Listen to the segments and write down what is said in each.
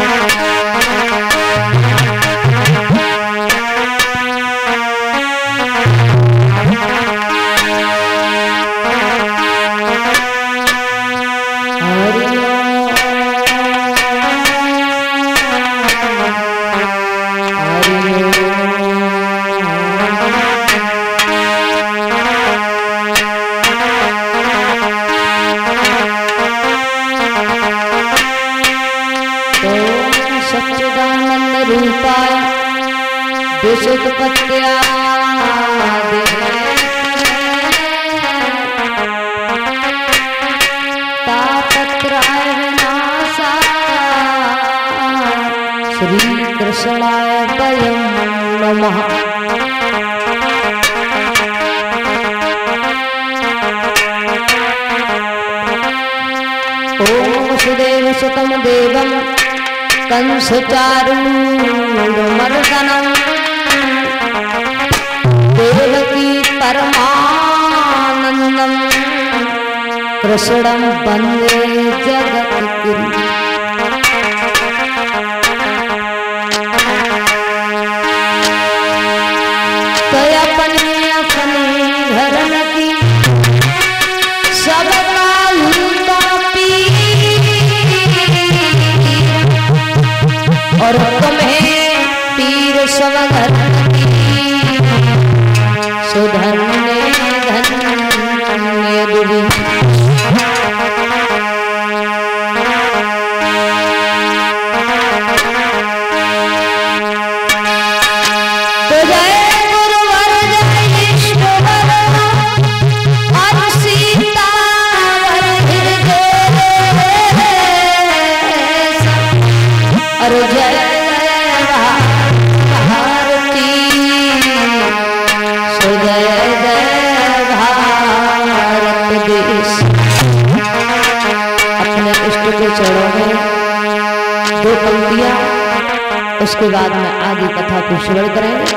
विशुद्धपत्या तापत्राय विनाशा श्री कृष्णाय वयं नमः। ओम वसुदेव सुतं देवं कंसचारूढमर्दनं देवकी परमानंदं कृष्णं वन्दे जगद्गुरुं। तो अपने अपने धर्म की सबका लूटा और तुम्हें पीर सब धर्म की सुधन्य धन्य दुरी। तो जय गुरुवर जय ईश्वर और सीतावर हृदय और जय भारती सुजय भारत देश। अपने इष्ट के चरणों में दो पंक्तियां, उसके बाद में आगे कथा को श्रवण करेंगे।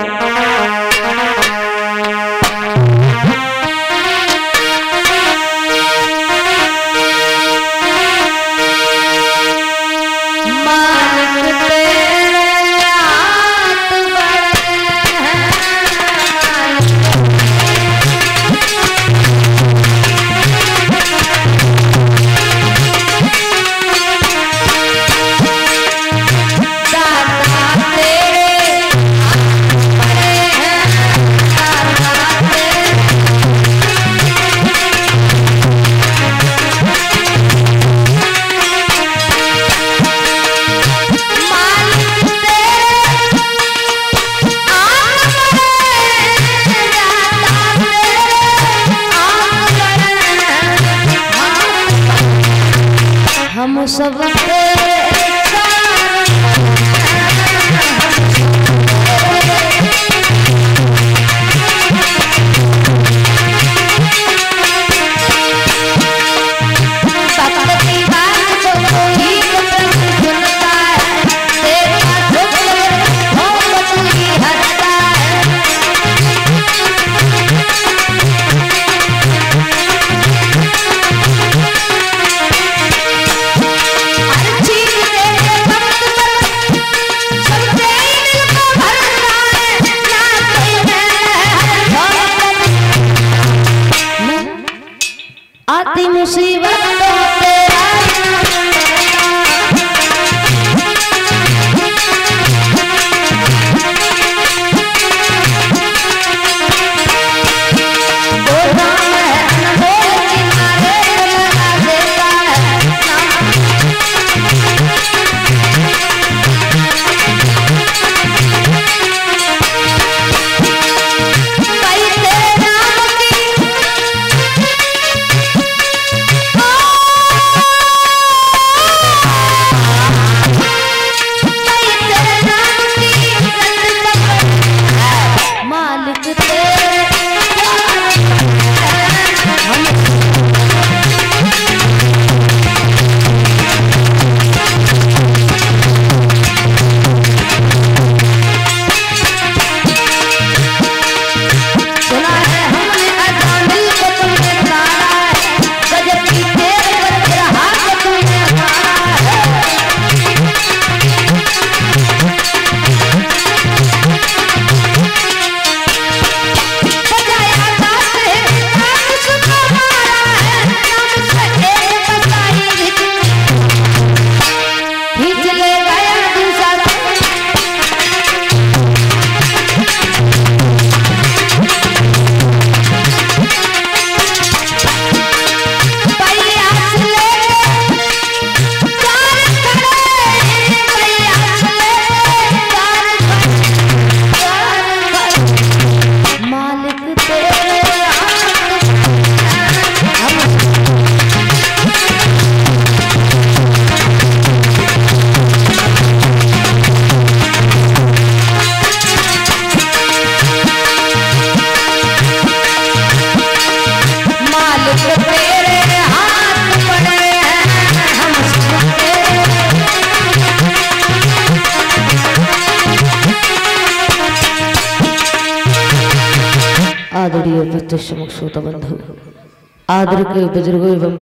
Hare आदरणीय उपस्थित समक्ष बंधु, आदर के बुजुर्गों एवं